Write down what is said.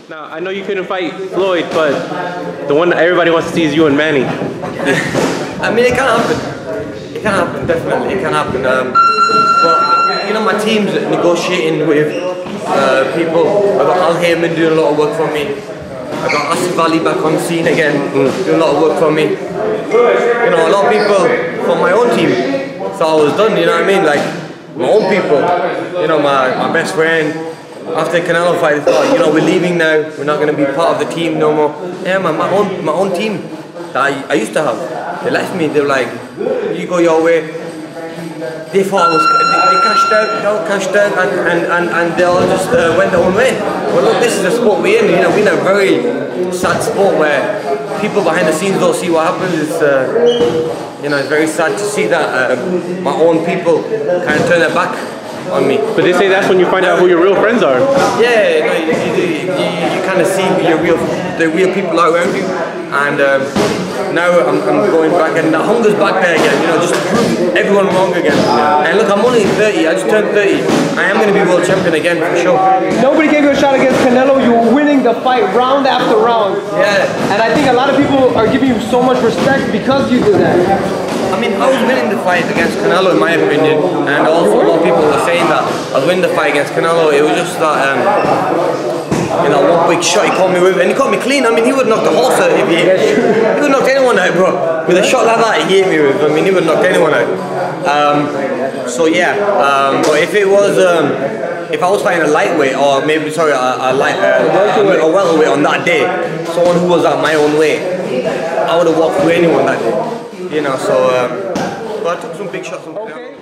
Now, I know you couldn't fight Floyd, but the one that everybody wants to see is you and Manny. I mean, it can happen. It can happen, definitely. It can happen. But, you know, my team's negotiating with people. I've got Al Heyman doing a lot of work for me. I've got Asif Ali back on scene again, doing a lot of work for me. You know, a lot of people from my own team thought I was done, you know what I mean? Like, my own people, you know, my best friend. After the Canelo fight, they thought, you know, we're leaving now. We're not going to be part of the team no more. Yeah, man, my own team that I used to have. They left me. They were like, you go your way. They thought they cashed out, and they all just went their own way. But look, this is the sport we're in. You know, we're in a very sad sport where people behind the scenes don't see what happens. It's you know, it's very sad to see that my own people kind of turn their back on me. But they say that's when you find out who your real friends are. Yeah, you kind of see the real people are around you, and now I'm going back, and the hunger's back there again. You know, just to prove everyone wrong again. And look, I'm only 30. I just turned 30. I am going to be world champion again for sure. Nobody gave you a shot against Canelo. You were winning the fight round after round. Yeah. And I think a lot of people are giving you so much respect because you did that. I mean, I was winning the fight against Canelo in my opinion, and also a lot of people were saying that I was winning the fight against Canelo. It was just that, you know, one big shot he caught me with, and he caught me clean. I mean, he would knock the horse out if he would knock anyone out, bro. With a shot like that, he hit me with. I mean, he would knock anyone out. So yeah, but if it was, if I was fighting a lightweight, or maybe sorry, a welterweight on that day, someone who was at my own weight, I would have walked through anyone that day. You know, so but I took some big shots on Canelo.